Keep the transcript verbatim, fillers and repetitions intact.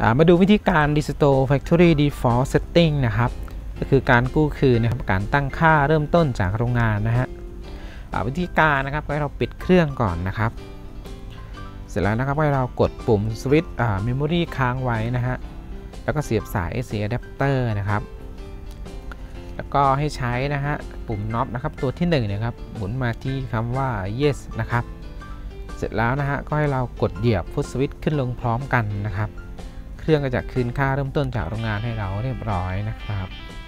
มาดูวิธีการ Restore Factory Default Setting นะครับก็คือการกู้คืนนะครับการตั้งค่าเริ่มต้นจากโรงงานนะฮะวิธีการนะครับให้เราปิดเครื่องก่อนนะครับเสร็จแล้วนะครับให้เรากดปุ่มสวิตช์ Memory ค้างไว้นะฮะแล้วก็เสียบสาย เอ ซี Adapter นะครับแล้วก็ให้ใช้นะฮะปุ่มน็อปนะครับตัวที่หนึ่งนะครับหมุนมาที่คำว่า yes นะครับเสร็จแล้วนะฮะก็ให้เรากดเหยียบฟุตสวิตช์ขึ้นลงพร้อมกันนะครับเครื่องก็จะคืนค่าเริ่มต้นจากโรงงานให้เราเรียบร้อยนะครับ